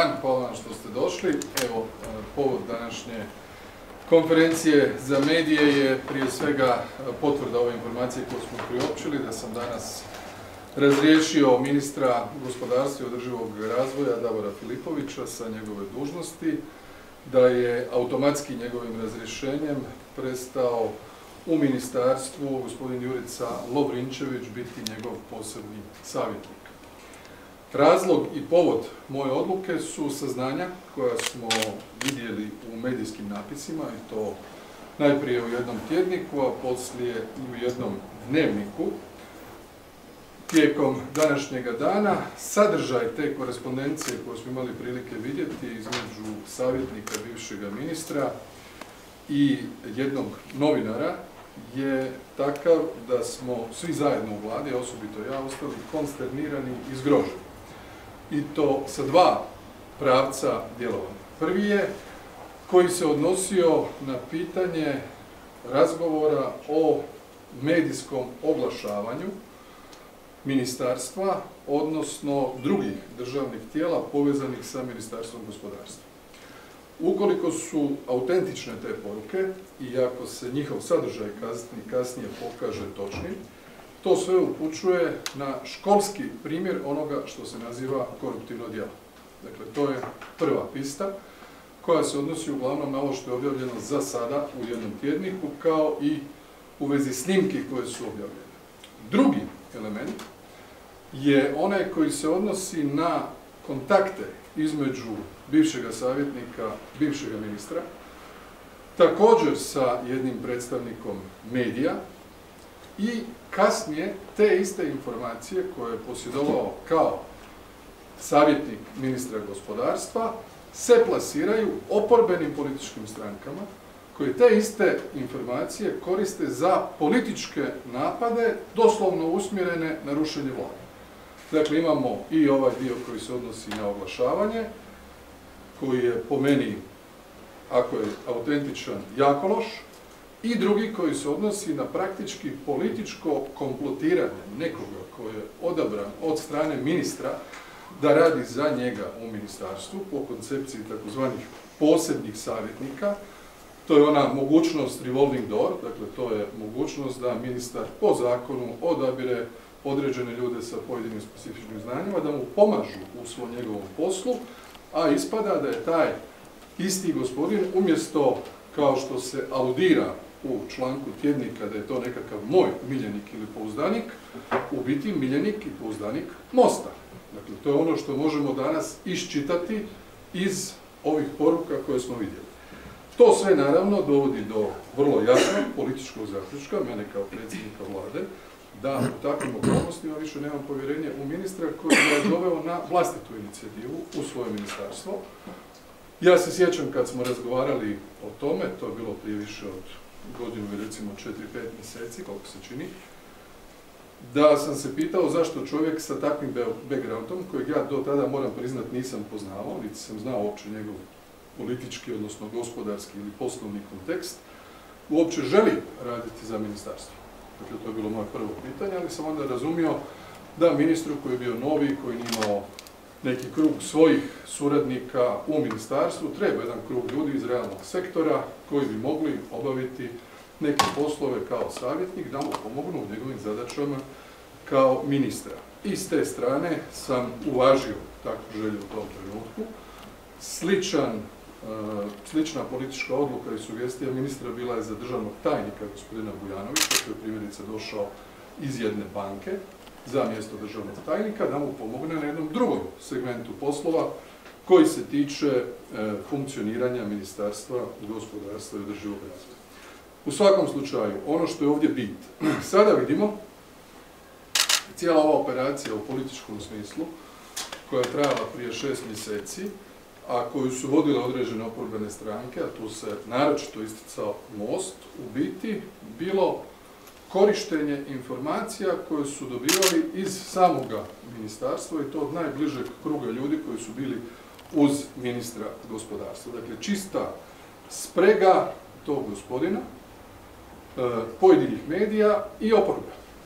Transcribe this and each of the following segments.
Hvala vam što ste došli. Evo, povod današnje konferencije za medije je prije svega potvrda ove informacije koju smo priopćili, da sam danas razriješio ministra gospodarstva i održivog razvoja Davora Filipovića sa njegove dužnosti, da je automatski njegovim razrješenjem prestao u ministarstvu gospodin Jurica Lovrinčević biti njegov posebni savjetnik. Razlog i povod moje odluke su saznanja koja smo vidjeli u medijskim napisima, i to najprije u jednom tjedniku, a poslije i u jednom dnevniku. Tijekom današnjega dana sadržaj te korespondencije koju smo imali prilike vidjeti između savjetnika bivšega ministra i jednog novinara je takav da smo svi zajedno u vladi, osobito ja, ostali konsternirani i zgroženi. I to sa dva pravca djelovanja. Prvi je koji se odnosio na pitanje razgovora o medijskom oglašavanju ministarstva, odnosno drugih državnih tijela povezanih sa Ministarstvom gospodarstva. Ukoliko su autentične te poruke i ako se njihov sadržaj kasnije pokaže točnim, to sve upućuje na školski primjer onoga što se naziva koruptivno djelo. Dakle, to je prva pista koja se odnosi uglavnom na ovo što je objavljeno za sada u jednom tjedniku, kao i u vezi snimki koje su objavljene. Drugi element je onaj koji se odnosi na kontakte između bivšega savjetnika, bivšega ministra, također sa jednim predstavnikom medija, i kasnije te iste informacije koje je posjedovao kao savjetnik ministra gospodarstva se plasiraju oporbenim političkim strankama koje te iste informacije koriste za političke napade, doslovno usmjerene na rušenje vlade. Dakle, imamo i ovaj dio koji se odnosi na oglašavanje, koji je po meni, ako je autentičan, jako loš, i drugi koji se odnosi na praktički političko komplotiranje nekoga koji je odabran od strane ministra da radi za njega u ministarstvu po koncepciji takozvanih posebnih savjetnika. To je ona mogućnost revolving door, dakle to je mogućnost da ministar po zakonu odabire određene ljude sa pojedinim specifičnim znanjima, da mu pomažu u svom njegovom poslu, a ispada da je taj isti gospodin, umjesto kao što se aludira u članku tjednika da je to nekakav moj miljenik ili pouzdanik, u biti miljenik i pouzdanik Mosta. Dakle, to je ono što možemo danas iščitati iz ovih poruka koje smo vidjeli. To sve naravno dovodi do vrlo jasnog političkog zaključka, mene kao predsjednika vlade, da u takvim okolnostima više nemam povjerenje u ministra koji je doveo na vlastitu inicijativu u svoje ministarstvo. Ja se sjećam kad smo razgovarali o tome, to je bilo prije više od godinu i recimo 4-5 mjeseci, koliko se čini, da sam se pitao zašto čovjek sa takvim backgroundom, kojeg ja do tada, moram priznat, nisam poznavao, niti sam znao uopće njegov politički, odnosno gospodarski ili poslovni kontekst, uopće želi raditi za ministarstvo. Dakle, to je bilo moje prvo pitanje, ali sam onda razumio da ministru koji je bio novi, koji nije imao neki krug svojih suradnika u ministarstvu, treba jedan krug ljudi iz realnog sektora koji bi mogli obaviti neke poslove kao savjetnik, da mu pomognu u njegovim zadaćama kao ministra. I s te strane sam uvažio takvu želju u tom trenutku. Slična politička odluka i sugestija ministra bila je za državnog tajnika gospodina Bujanovića, koji je primjerice došao iz jedne banke za mjesto državnog tajnika, da mu pomogne na jednom drugom segmentu poslova koji se tiče funkcioniranja Ministarstva gospodarstva i održivog razvoja. U svakom slučaju, ono što je ovdje bit, sada vidimo cijela ova operacija u političkom smislu, koja je trajala prije 6 mjeseci, a koju su vodile određene oporbene stranke, a tu se naročito isticao Most, u biti bilo korištenje informacija koje su dobivali iz samoga ministarstva, i to od najbližeg kruga ljudi koji su bili uz ministra gospodarstva. Dakle, čista sprega tog gospodina, pojedinih medija i oporbe.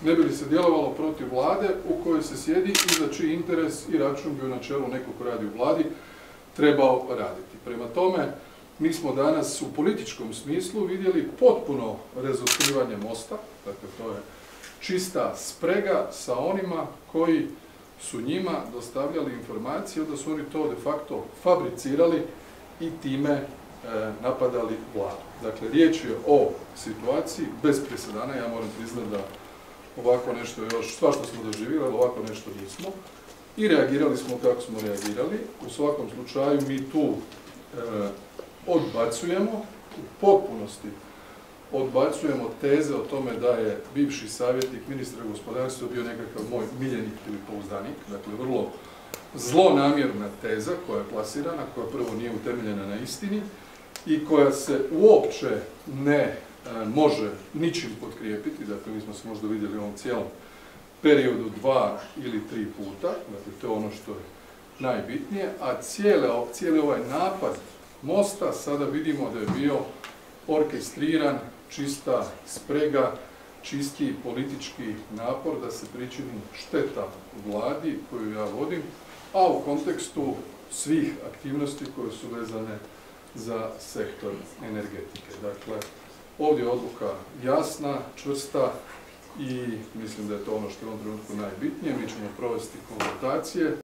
ne bi li se djelovalo protiv vlade u kojoj se sjedi i za čiji interes i račun bi u načelu neko ko radi u vladi trebao raditi. Prema tome, mi smo danas u političkom smislu vidjeli potpuno razotkrivanje Mosta, dakle to je čista sprega sa onima koji su njima dostavljali informacije, onda su oni to de facto fabricirali i time napadali vladu. Dakle, riječ je o situaciji bez presedana, ja moram priznati da ovako nešto još, svašta smo doživjeli, ali ovako nešto nismo. I reagirali smo kako smo reagirali. U svakom slučaju mi tu odbacujemo, u potpunosti odbacujemo teze o tome da je bivši savjetnik ministra gospodarstva bio nekakav moj miljenik ili pouzdanik. Dakle, vrlo zlonamjerna teza koja je plasirana, koja prvo nije utemeljena na istini i koja se uopće ne može ničim potkrijepiti. Dakle, mi smo se možda vidjeli u ovom cijelom periodu 2 ili 3 puta, dakle to je ono što je najbitnije, a cijeli ovaj napad Mosta sada vidimo da je bio orkestriran, čista sprega, čisti politički napor da se pričini šteta vladi koju ja vodim, a u kontekstu svih aktivnosti koje su vezane za sektor energetike. Dakle, ovdje je odluka jasna, čvrsta i mislim da je to ono što je u ovom trenutku najbitnije. Mi ćemo provesti konzultacije.